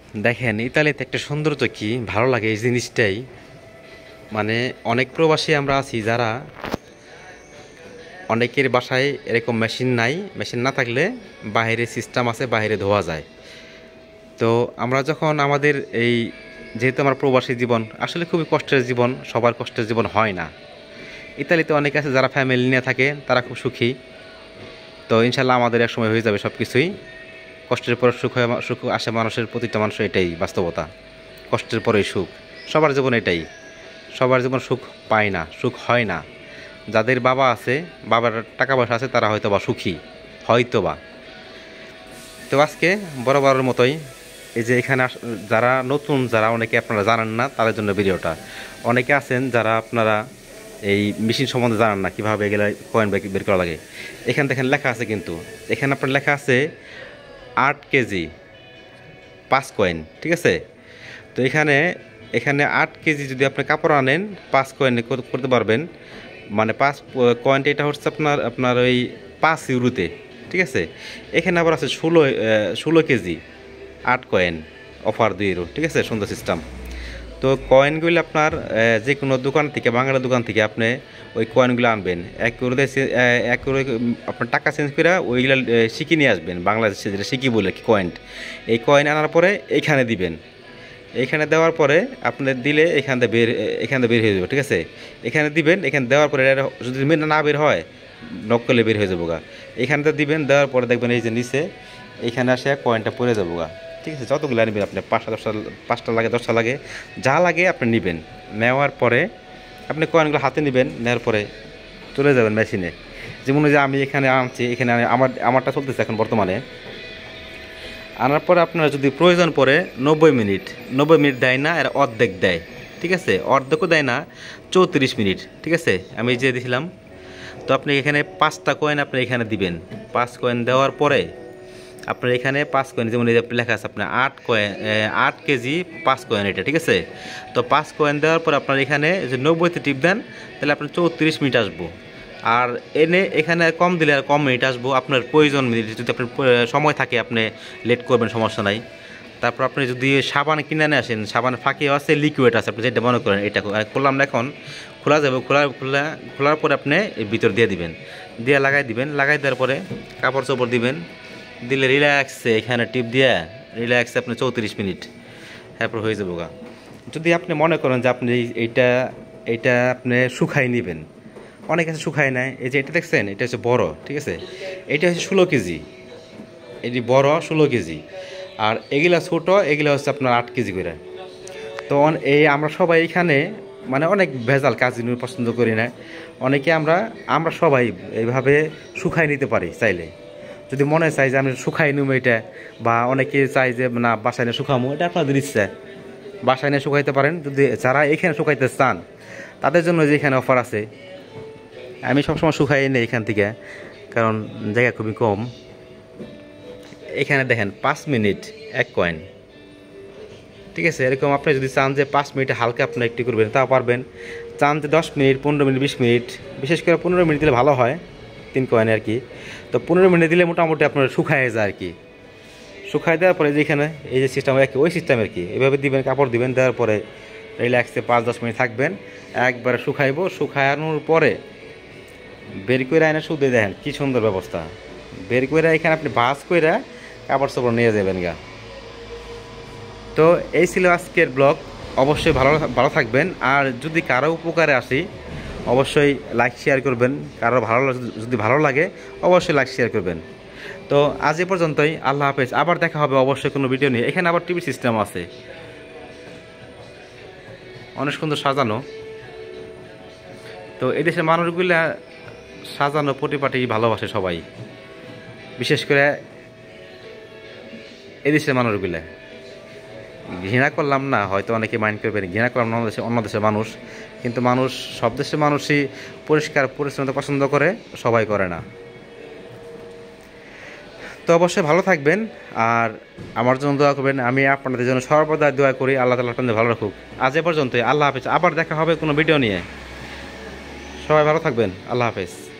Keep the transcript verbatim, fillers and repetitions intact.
দেখেন ইতালিতে একটা সৌন্দর্য কি ভালো লাগে এই জিনিসটাই। মানে অনেক প্রবাসী আমরা আছি যারা অনেকের বাসায় এরকম মেশিন নাই, মেশিন না থাকলে বাইরে সিস্টেম আছে, বাইরে ধোয়া যায়। তো আমরা যখন আমাদের এই যেহেতু আমার প্রবাসী জীবন আসলে খুবই কষ্টের জীবন, সবার কষ্টের জীবন হয় না। ইতালিতে অনেক আছে যারা ফ্যামিলি নিয়ে থাকে, তারা খুব সুখী। তো ইনশাল্লাহ আমাদের এক সময় হয়ে যাবে সব কিছুই। কষ্টের পরে সুখ হয়, সুখ আসে মানুষের, প্রতিটা মানুষের এটাই বাস্তবতা। কষ্টের পরেই সুখ, সবার জীবন এটাই। সবার জীবন সুখ পায় না, সুখ হয় না। যাদের বাবা আছে, বাবার টাকা পয়সা আছে, তারা হয়তো বা সুখী, হয়তো বা। তো আজকে বরাবরের মতোই এই যে এখানে যারা নতুন, যারা অনেকে আপনারা জানেন না, তাদের জন্য ভিডিওটা। অনেকে আছেন যারা আপনারা এই মেশিন সম্বন্ধে জানেন না, কীভাবে এগুলো কয়েন বের করা লাগে। এখানে দেখেন লেখা আছে, কিন্তু এখানে আপনার লেখা আছে আট কেজি পাঁচ কয়েন, ঠিক আছে? তো এখানে এখানে আট কেজি যদি আপনি কাপড় আনেন, পাঁচ কয়েনে করতে পারবেন। মানে পাঁচ কয়েনটা এটা হচ্ছে আপনার আপনার ওই পাঁচ ইউরোতে, ঠিক আছে? এখানে আবার আছে ষোলো ষোলো কেজি আট কয়েন, অফার দুই ইউরো, ঠিক আছে? সুন্দর সিস্টেম। তো কয়েনগুলো আপনার যে কোনো দোকান থেকে, বাংলা দোকান থেকে আপনি ওই কয়েনগুলো আনবেন। এক ইউরোতে এক ইউরো আপনার টাকা চেঞ্জ করে ওইগুলো শিখি নিয়ে আসবেন, বাংলাদেশে যেটা শিখি বলে কি কয়েন। এই কয়েন আনার পরে এইখানে দিবেন। এইখানে দেওয়ার পরে আপনাদের দিলে এখান থেকে বের এখান থেকে বের হয়ে যাবে, ঠিক আছে? এখানে দিবেন, এখানে দেওয়ার পরে যদি না বের হয়, নক করলে বের হয়ে যাবো গা। এখানটা দিবেন, দেওয়ার পরে দেখবেন এই যে নিচে এইখানে আসে কয়েনটা পড়ে যাবো গা, ঠিক আছে? যতগুলো নেবেন আপনি, পাঁচটা দশটা পাঁচটা লাগে, দশটা লাগে, যা লাগে আপনি নেবেন। নেওয়ার পরে আপনি কয়েনগুলো হাতে নেবেন, নেওয়ার পরে চলে যাবেন মেশিনে। যেমন যে আমি এখানে আনছি, এখানে আমার আমারটা চলতেছে এখন বর্তমানে। আনার পরে আপনারা যদি প্রয়োজন পড়ে নব্বই মিনিট নব্বই মিনিট দেয় না, এর অর্ধেক দেয়, ঠিক আছে? অর্ধেকও দেয় না, চৌত্রিশ মিনিট, ঠিক আছে? আমি যে দিয়েছিলাম। তো আপনি এখানে পাঁচটা কয়েন আপনি এখানে দিবেন। পাঁচ কয়েন দেওয়ার পরে আপনার এখানে পাঁচ কয়েন, যেমন এই লেখা আছে আপনার আট কয়েন আট কেজি পাঁচ কয়েন, এটা ঠিক আছে? তো পাঁচ কয়েন দেওয়ার পর আপনার এখানে যে নব্বইতে টিপ দেন, তাহলে আপনার চৌত্রিশ মিনিট আসবো। আর এনে এখানে কম দিলে আর কম মিনিট আসবো, আপনার প্রয়োজন মিনিট। যদি আপনার সময় থাকে আপনি লেট করবেন, সমস্যা নাই। তারপর আপনি যদি সাবান কিনে আনে আসেন, সাবানের ফাঁকিও আছে, লিকুইড আছে, আপনি যেটা মনে করেন। এটা করলাম না, এখন খোলা যাবে। খোলা খোলা খোলার পরে আপনি এর ভিতর দিয়ে দিবেন, দিয়ে লাগাই দিবেন। লাগাই দেওয়ার পরে কাপড় চোপড় দিবেন, দিলে রিল্যাক্সে এখানে টিপ দিয়ে রিল্যাক্সে আপনি চৌত্রিশ মিনিট তারপর হয়ে যাবো গা। যদি আপনি মনে করেন যে আপনি এইটা এইটা আপনি শুকাই নেবেন, অনেক আছে শুকায় নেয়। এই যে এটা দেখছেন, এটা হচ্ছে বড়, ঠিক আছে? এটা হচ্ছে ষোলো কেজি, এটি বড় ষোলো কেজি। আর এগুলা ছোটো, এগুলা হচ্ছে আপনার আট কেজি করে। তো এই আমরা সবাই এখানে মানে অনেক ভেজাল কাজ পছন্দ করি না। অনেকে আমরা আমরা সবাই এইভাবে শুকাই নিতে পারি চাইলে। যদি মনে চাই যে আমি শুকাই নিব এটা, বা অনেকে চাই যে না বাসায় নিয়ে শুকামো, এটা আপনাদের ইচ্ছা, বাসায় নিয়ে শুকাইতে পারেন। যদি যারা এখানে শুকাইতে চান, তাদের জন্য যে এখানে অফার আছে। আমি সবসময় শুকাই নিই এখান থেকে, কারণ জায়গা খুবই কম। এখানে দেখেন পাঁচ মিনিট এক কয়েন, ঠিক আছে? এরকম আপনি যদি চান যে পাঁচ মিনিটে হালকা আপনি একটু করবেন, তাও পারবেন। চান যে দশ মিনিট, পনেরো মিনিট, বিশ মিনিট, বিশেষ করে পনেরো মিনিট দিলে ভালো হয়, তিন কয়েনে আর কি। তো পনেরো মিনিট দিলে মোটামুটি আপনার শুকায় যায় আর কি। শুকাই দেওয়ার পরে যেখানে এই যে সিস্টেম আর কি, ওই সিস্টেম আর কি, এভাবে দিবেন, কাপড় দিবেন, দেওয়ার পরে রিল্যাক্সে পাঁচ দশ মিনিট থাকবেন। একবারে শুকাইবো, শুকানোর পরে বের করে আইনা শুধু দেখেন কি সুন্দর ব্যবস্থা। বের করে এখানে আপনি ভাঁজ করে কাপড় চোপড় নিয়ে যাবেন গা। তো এই ছিল আজকের ব্লগ। অবশ্যই ভালো ভালো থাকবেন। আর যদি কারো উপকারে আসি, অবশ্যই লাইক শেয়ার করবেন। কারো ভালো যদি ভালো লাগে, অবশ্যই লাইক শেয়ার করবেন। তো আজ এ পর্যন্তই, আল্লাহ হাফেজ। আবার দেখা হবে অবশ্যই কোনো ভিডিও নিয়ে। এখানে আবার টিভি সিস্টেম আছে, অনেক সুন্দর সাজানো। তো এদেশের মানুষগুলা সাজানো পরিপাটি ভালোবাসে সবাই, বিশেষ করে এদেশের মানুষগুলা। ঘৃণা করলাম না, হয়তো অনেকে মাইন্ড করবেন, ঘৃণা করলাম অন্য দেশে অন্য দেশের মানুষ, কিন্তু মানুষ সব দেশের মানুষই পরিষ্কার পরিচ্ছন্নতা পছন্দ করে, সবাই করে না। তো অবশ্যই ভালো থাকবেন, আর আমার জন্য দোয়া করবেন। আমি আপনাদের জন্য সর্বদা দোয়া করি, আল্লাহ তাআলা আপনাদের ভালো রাখুক। আজ এ পর্যন্তই, আল্লাহ হাফেজ। আবার দেখা হবে কোনো ভিডিও নিয়ে। সবাই ভালো থাকবেন, আল্লাহ হাফেজ।